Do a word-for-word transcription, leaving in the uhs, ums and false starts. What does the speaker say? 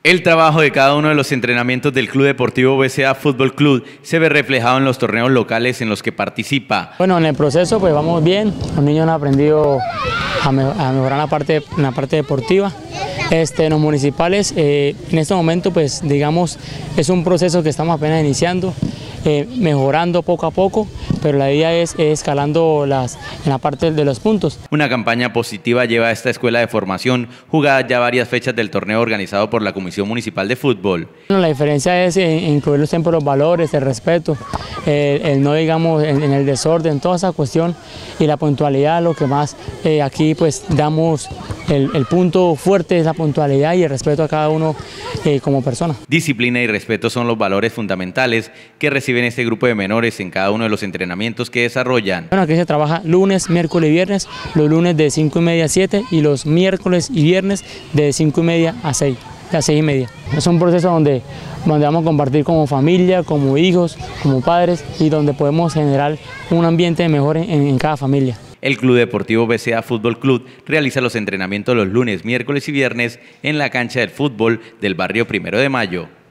El trabajo de cada uno de los entrenamientos del Club Deportivo B C A Fútbol Club se ve reflejado en los torneos locales en los que participa. Bueno, en el proceso pues vamos bien, los niños han aprendido a, me a mejorar la parte, la parte deportiva. Este, en los municipales, eh, en este momento pues digamos es un proceso que estamos apenas iniciando, eh, mejorando poco a poco, pero la idea es, es escalando las, en la parte de los puntos. Una campaña positiva lleva a esta escuela de formación, jugadas ya varias fechas del torneo organizado por la Comisión Municipal de Fútbol. Bueno, la diferencia es en incluir siempre los valores, el respeto, el, el no digamos en, en el desorden, toda esa cuestión y la puntualidad, lo que más eh, aquí pues damos el, el punto fuerte es la puntualidad y el respeto a cada uno eh, como persona. Disciplina y respeto son los valores fundamentales que reciben este grupo de menores en cada uno de los entrenamientos que desarrollan. Bueno, aquí se trabaja lunes, miércoles y viernes, los lunes de cinco y media a siete y los miércoles y viernes de cinco y media a seis, a seis y media. Es un proceso donde, donde vamos a compartir como familia, como hijos, como padres y donde podemos generar un ambiente mejor en, en cada familia. El Club Deportivo B C A Fútbol Club realiza los entrenamientos los lunes, miércoles y viernes en la cancha del fútbol del barrio Primero de Mayo.